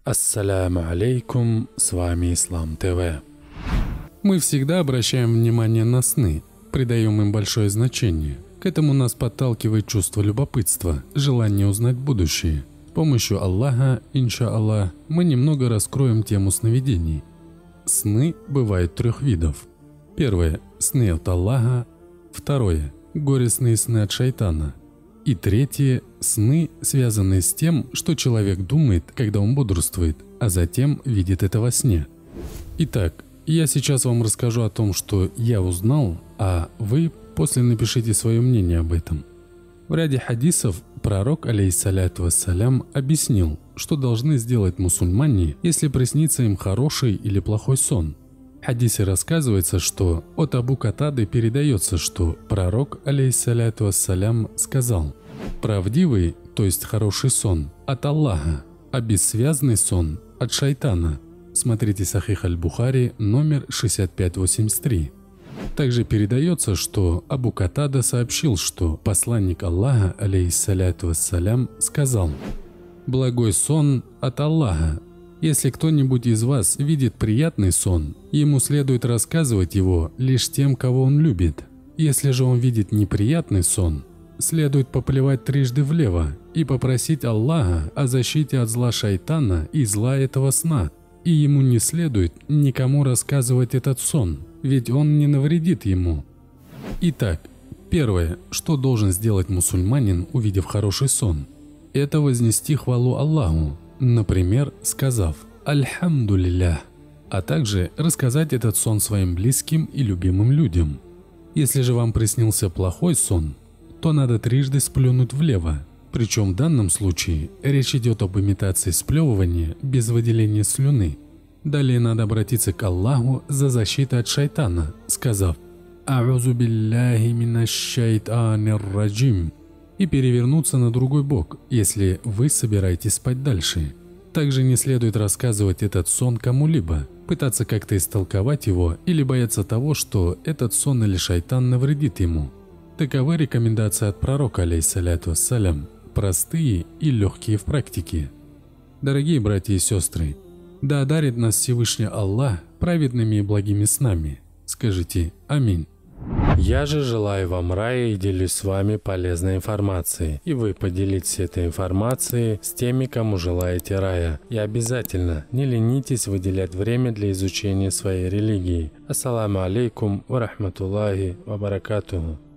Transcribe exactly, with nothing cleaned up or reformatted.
Ассаляму алейкум, с вами Ислам ТВ. Мы всегда обращаем внимание на сны, придаем им большое значение. К этому нас подталкивает чувство любопытства, желание узнать будущее. С помощью Аллаха, иншаллах, мы немного раскроем тему сновидений. Сны бывают трех видов. Первое – сны от Аллаха. Второе – горестные сны от шайтана. И третье – сны, связанные с тем, что человек думает, когда он бодрствует, а затем видит это во сне. Итак, я сейчас вам расскажу о том, что я узнал, а вы после напишите свое мнение об этом. В ряде хадисов пророк, алейхиссаляту вассалям, объяснил, что должны сделать мусульмане, если приснится им хороший или плохой сон. В хадисе рассказывается, что от Абу Катады передается, что пророк, алейхиссаляту вассалям, сказал: «Правдивый, то есть хороший сон, от Аллаха, а бессвязный сон от шайтана». Смотрите Сахих аль-Бухари, номер шестьдесят пять восемьдесят три. Также передается, что Абу Катада сообщил, что посланник Аллаха, алейхиссаляту вассалям, сказал: «Благой сон от Аллаха. Если кто-нибудь из вас видит приятный сон, ему следует рассказывать его лишь тем, кого он любит. Если же он видит неприятный сон, следует поплевать трижды влево и попросить Аллаха о защите от зла шайтана и зла этого сна. И ему не следует никому рассказывать этот сон, ведь он не навредит ему». Итак, первое, что должен сделать мусульманин, увидев хороший сон, это вознести хвалу Аллаху, например, сказав «Альхамдулиллях», а также рассказать этот сон своим близким и любимым людям. Если же вам приснился плохой сон, то надо трижды сплюнуть влево. Причем в данном случае речь идет об имитации сплевывания без выделения слюны. Далее надо обратиться к Аллаху за защитой от шайтана, сказав «А'узу билляхи минаш шайтанир раджим» и перевернуться на другой бок, если вы собираетесь спать дальше. Также не следует рассказывать этот сон кому-либо, пытаться как-то истолковать его или бояться того, что этот сон или шайтан навредит ему. Таковы рекомендации от пророка, алейхиссаляту вассалям, простые и легкие в практике. Дорогие братья и сестры, да одарит нас Всевышний Аллах праведными и благими снами. Скажите аминь. Я же желаю вам рая и делюсь с вами полезной информацией. И вы поделитесь этой информацией с теми, кому желаете рая. И обязательно не ленитесь выделять время для изучения своей религии. Ассаламу алейкум ва рахматуллахи ва баракатуху.